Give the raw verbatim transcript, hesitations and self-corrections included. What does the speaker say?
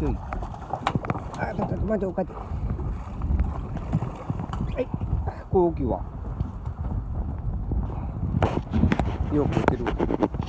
ちょい。あ、ちょっと待って、おかて。はい。こう大きいわ。よく打てる。